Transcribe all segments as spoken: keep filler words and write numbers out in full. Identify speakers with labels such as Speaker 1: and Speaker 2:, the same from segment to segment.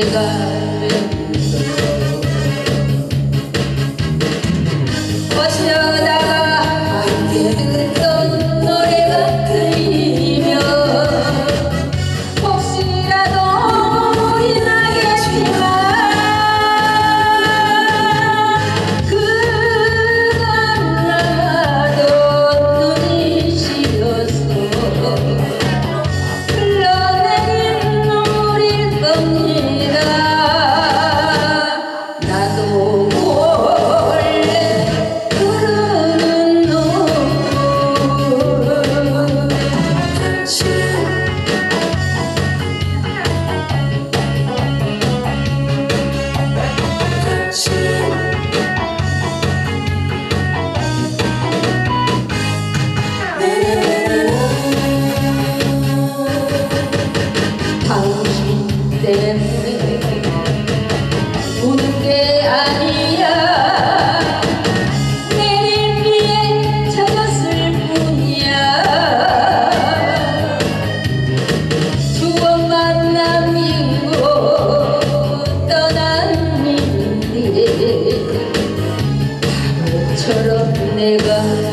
Speaker 1: 어쩌다가 함께 듣던 노래가 들리며 혹시라도 눈물이 나겠지만 그간 나도 눈이 시려서 흘러내린 눈물일 겁니다. 나도 당신 때문에 우는 게 아니야. 내린 비에 젖었을 뿐이야. 추억만 남기고 떠난 일인데 바보처럼 내가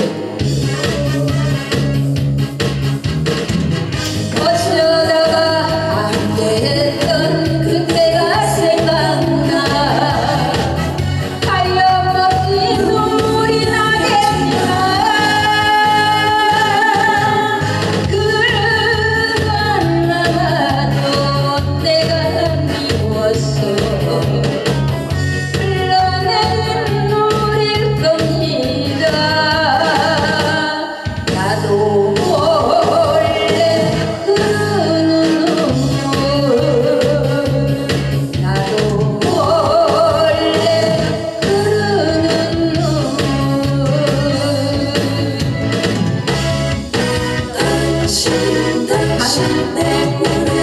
Speaker 1: 어쩌다가 함께했던 그때가 생각나. 하염없이 눈물이 나겠지만 그간 나도 내가 미웠어. 흘러내린 눈물일 겁니다. 나도 당신 내 꿈을